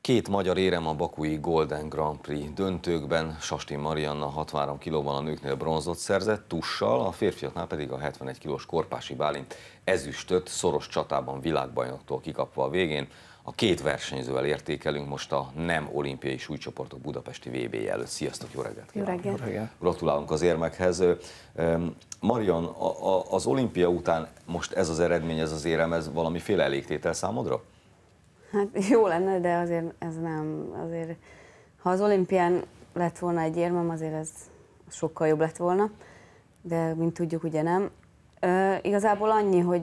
Két magyar érem a bakui Golden Grand Prix döntőkben. Sastin Marianna 63 kilóban a nőknél bronzot szerzett tussal, a férfiaknál pedig a 71 kilós Korpási Bálint ezüstöt szoros csatában világbajnoktól kikapva a végén. A két versenyzővel értékelünk most a nem olimpiai súlycsoportok budapesti VB-je előtt. Sziasztok, jó reggelt! Jó reggelt! Gratulálunk az érmekhez. Marian, az olimpia után most ez az eredmény, ez az érem, ez valamiféle elégtétel számodra? Hát jó lenne, de azért ez nem. Azért, ha az olimpián lett volna egy érmem, azért ez sokkal jobb lett volna, de mint tudjuk, ugye nem. Igazából annyi, hogy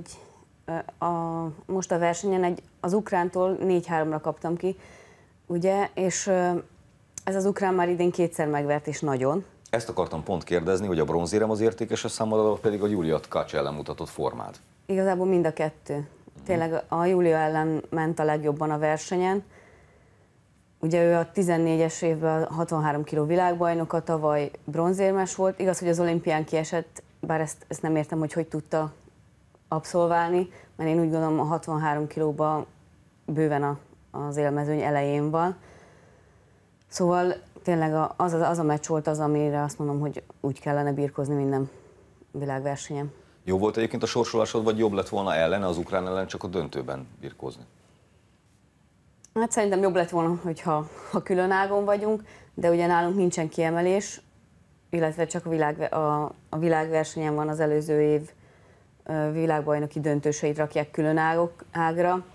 most a versenyen az ukrántól 4-3-ra kaptam ki, ugye, és ez az ukrán már idén kétszer megvert, és nagyon. Ezt akartam pont kérdezni, hogy a bronzérem az értékes a számodra, vagy pedig a Julia Tkacs ellen mutatott formád? Igazából mind a kettő. Tényleg a Julia ellen ment a legjobban a versenyen. Ugye ő a 14-es évben 63 kg világbajnoka, tavaly bronzérmes volt. Igaz, hogy az olimpián kiesett, bár ezt nem értem, hogy tudta abszolválni, mert én úgy gondolom, a 63 kilóban bőven az élmezőny elején van. Szóval tényleg az a meccs volt az, amire azt mondom, hogy úgy kellene birkózni minden világversenyen. Jó volt egyébként a sorsolásod, vagy jobb lett volna ellene, az ukrán ellen csak a döntőben birkózni? Hát szerintem jobb lett volna, hogyha külön ágon vagyunk, de ugye nálunk nincsen kiemelés, illetve csak a világversenyen van az előző év világbajnoki döntőseit rakják külön ágra.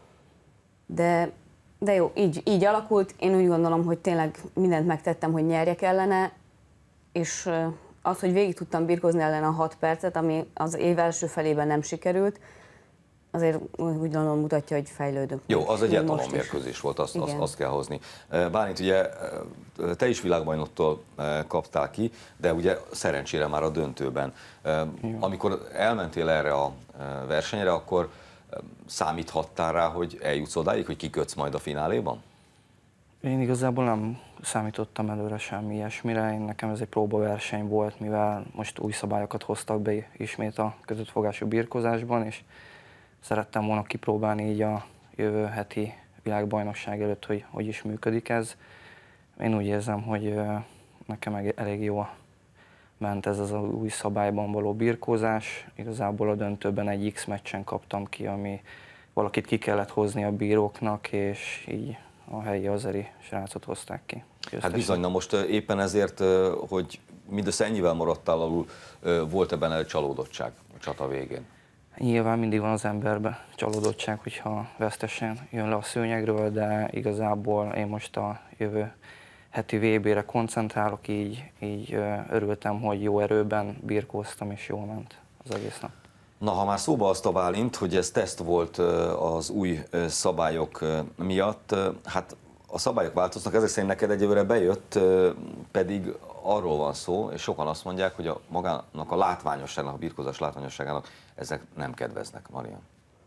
De jó, így alakult. Én úgy gondolom, hogy tényleg mindent megtettem, hogy nyerjek ellene, és az, hogy végig tudtam birkózni ellene a 6 percet, ami az év első felében nem sikerült, azért úgy gondolom mutatja, hogy fejlődök. Jó, az egy etalonmérkőzés volt, azt kell hozni. Bálint, ugye te is világbajnoktól kaptál ki, de ugye szerencsére már a döntőben. Amikor elmentél erre a versenyre, akkor számíthattál rá, hogy eljutsz odáig, hogy kikötsz majd a fináléban? Én igazából nem számítottam előre semmi ilyesmire, nekem ez egy próbaverseny volt, mivel most új szabályokat hoztak be ismét a kötött fogású birkózásban, és szerettem volna kipróbálni így a jövő heti világbajnokság előtt, hogy is működik ez. Én úgy érzem, hogy nekem elég jó ment ez az új szabályban való birkózás. Igazából a döntőben egy X meccsen kaptam ki, ami valakit ki kellett hozni a bíróknak, és így a helyi azeri srácot hozták ki. Hát bizony, na most éppen ezért, hogy mindössze ennyivel maradtál alul, volt-e benne csalódottság a csata végén? Nyilván mindig van az emberben csalódottság, hogyha vesztesen jön le a szőnyegről, de igazából én most a jövő heti VB-re koncentrálok, így örültem, hogy jó erőben birkóztam, és jól ment az egész nap. Na, ha már szóba azt a Bálint, hogy ez teszt volt az új szabályok miatt, hát a szabályok változnak, ezek szerint neked egyelőre bejött, pedig arról van szó, és sokan azt mondják, hogy magának a látványosságnak, a birkózás látványosságának ezek nem kedveznek, Marian.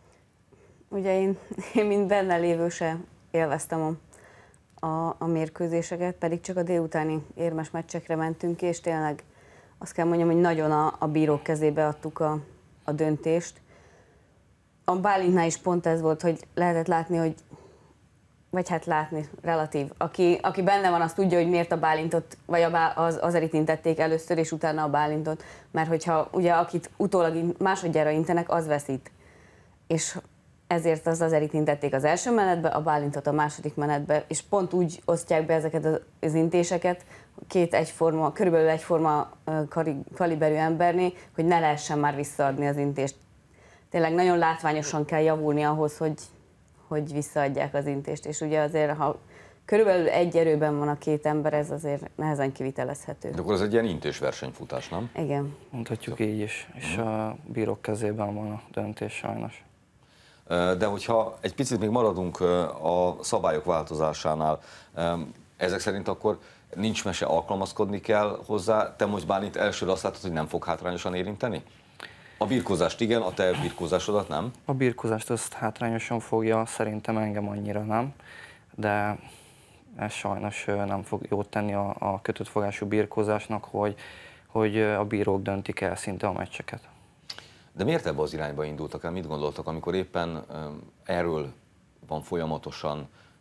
Ugye én mint benne lévő se élveztem a mérkőzéseket, pedig csak a délutáni érmes meccsekre mentünk, és tényleg azt kell mondjam, hogy nagyon a bírók kezébe adtuk a döntést. A Bálintnál is pont ez volt, hogy lehetett látni, hogy vagy hát látni, relatív. Aki benne van, az tudja, hogy miért a Bálintot, vagy az Azerit intették először, és utána a Bálintot. Mert hogyha ugye akit utólag másodjára intenek, az veszít. És ezért az Azerit intették az első menetbe, a Bálintot a második menetbe, és pont úgy osztják be ezeket az intéseket, két egyforma, körülbelül egyforma kaliberű embernél, hogy ne lehessen már visszaadni az intést. Tényleg nagyon látványosan kell javulni ahhoz, hogy visszaadják az intést, és ugye azért, ha körülbelül egy erőben van a két ember, ez azért nehezen kivitelezhető. De akkor ez egy ilyen intés versenyfutás, nem? Igen. Mondhatjuk így is, és a bírók kezében van a döntés sajnos. De hogyha egy picit még maradunk a szabályok változásánál, ezek szerint akkor nincs mese, alkalmazkodni kell hozzá. Te most Bálint elsőre azt látod, hogy nem fog hátrányosan érinteni? A birkózást igen, a te birkózásodat nem? A birkózást azt hátrányosan fogja, szerintem engem annyira nem, de ez sajnos nem fog jót tenni a kötött fogású birkózásnak, hogy a bírók döntik el szinte a meccseket. De miért ebbe az irányba indultak el? Mit gondoltak, amikor éppen erről van folyamatosan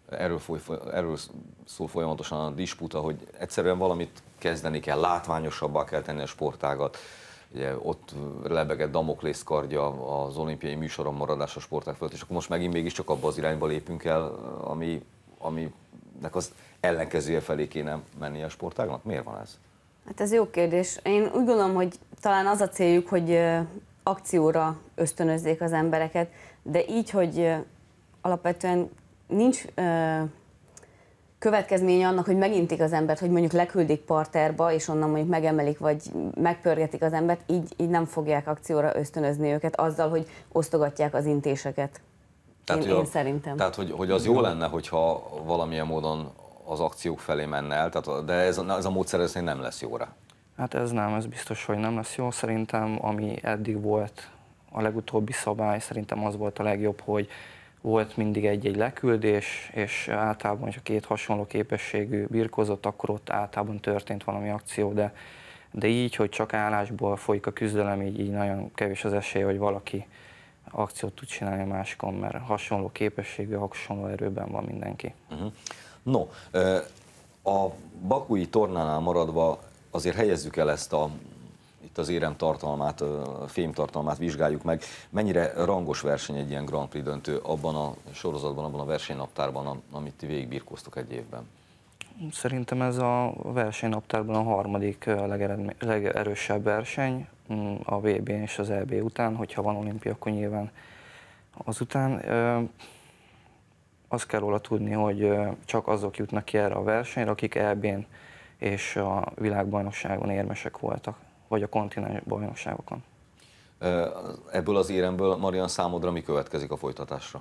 erről szól folyamatosan a disputa, hogy egyszerűen valamit kezdeni kell, látványosabbá kell tenni a sportágat. Ugye ott lebegett Damoklész kardja az olimpiai műsoron maradás a sportág fölött, és akkor most megint mégiscsak abba az irányba lépünk el, aminek az ellenkezője felé kéne mennie a sportágnak. Miért van ez? Hát ez jó kérdés. Én úgy gondolom, hogy talán az a céljuk, hogy akcióra ösztönözzék az embereket, de így, hogy alapvetően nincs következménye annak, hogy megintik az embert, hogy mondjuk leküldik parterba, és onnan mondjuk megemelik, vagy megpörgetik az embert, így nem fogják akcióra ösztönözni őket azzal, hogy osztogatják az intéseket. Én szerintem. Tehát, hogy az jó lenne, hogyha valamilyen módon az akciók felé menne el, de ez a módszer ez nem lesz jó rá. Hát ez biztos, hogy nem lesz jó. Szerintem, ami eddig volt a legutóbbi szabály, szerintem az volt a legjobb, hogy volt mindig egy-egy leküldés, és általában, hogyha két hasonló képességű birkózott, akkor ott általában történt valami akció, de így, hogy csak állásból folyik a küzdelem, így nagyon kevés az esély, hogy valaki akciót tud csinálni a másikon, mert hasonló képességű, hasonló erőben van mindenki. No, a bakui tornánál maradva azért helyezzük el ezt itt az érem tartalmát, fém tartalmát vizsgáljuk meg. Mennyire rangos verseny egy ilyen Grand Prix döntő abban a sorozatban, abban a versenynaptárban, amit ti végigbirkóztok egy évben? Szerintem ez a versenynaptárban a harmadik legerősebb verseny a VB-n és az EB után, hogyha van olimpia, akkor nyilván azután. Azt kell róla tudni, hogy csak azok jutnak ki erre a versenyre, akik EB-n és a világbajnokságon érmesek voltak, vagy a kontinens bajnokságokon. Ebből az éremből, Marian, számodra mi következik a folytatásra?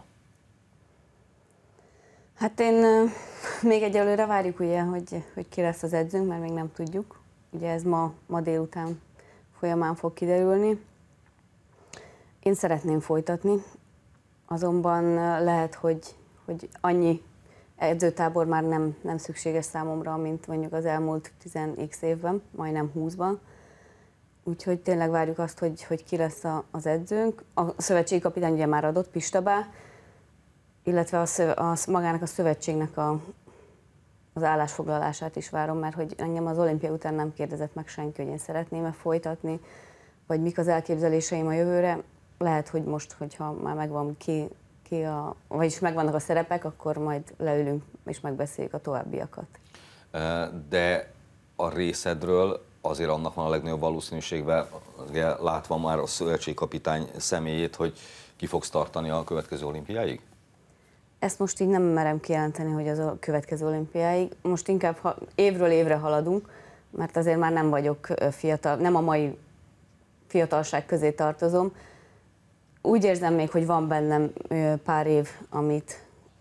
Hát én még egyelőre várjuk ugye, hogy ki lesz az edzőnk, mert még nem tudjuk. Ugye ez ma délután folyamán fog kiderülni. Én szeretném folytatni, azonban lehet, hogy annyi edzőtábor már nem szükséges számomra, mint mondjuk az elmúlt 10x évben, majdnem 20-ban. Úgyhogy tényleg várjuk azt, hogy ki lesz az edzőnk. A szövetségi kapitány ugye már adott, Pistabá, illetve magának a szövetségnek az állásfoglalását is várom, mert hogy engem az olimpia után nem kérdezett meg senki, hogy én szeretném-e folytatni, vagy mik az elképzeléseim a jövőre. Lehet, hogy most, hogyha már megvan vagyis megvannak a szerepek, akkor majd leülünk és megbeszéljük a továbbiakat. De a részedről azért annak van a legnagyobb valószínűségben, látva már a szövetségkapitány személyét, hogy ki fogsz tartani a következő olimpiáig? Ezt most így nem merem kijelenteni, hogy az a következő olimpiáig. Most inkább évről évre haladunk, mert azért már nem vagyok fiatal, nem a mai fiatalság közé tartozom. Úgy érzem még, hogy van bennem pár év, amit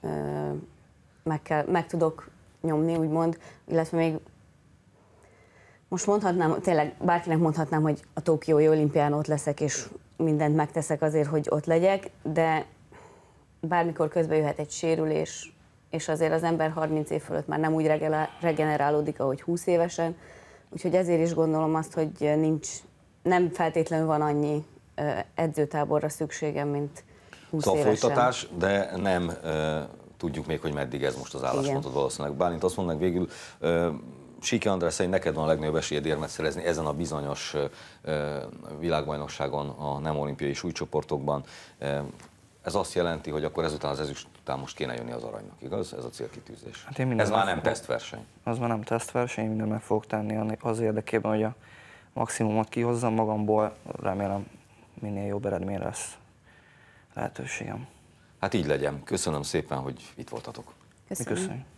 meg tudok nyomni, úgymond, illetve még most mondhatnám, tényleg bárkinek mondhatnám, hogy a tokiói olimpián ott leszek, és mindent megteszek azért, hogy ott legyek, de bármikor közbe jöhet egy sérülés, és azért az ember 30 év fölött már nem úgy regenerálódik, ahogy 20 évesen, úgyhogy ezért is gondolom azt, hogy nem feltétlenül van annyi edzőtáborra szükségem, mint 20 évesen. Folytatás, de nem tudjuk még, hogy meddig ez most az álláspontod valószínűleg. Bálint azt mondanak végül, Síki András szerint neked van a legnagyobb esélyed érmet szerezni ezen a bizonyos világbajnokságon, a nem olimpiai súlycsoportokban. Ez azt jelenti, hogy akkor ezután az ezüst után most kéne jönni az aranynak, igaz? Ez a célkitűzés. Hát ez már nem tesztverseny. Az már nem tesztverseny, mindent meg fogok tenni az érdekében, hogy a maximumot kihozzam magamból, remélem minél jobb eredmény lesz lehetőségem. Hát így legyen. Köszönöm szépen, hogy itt voltatok. Köszönöm. Köszönjük.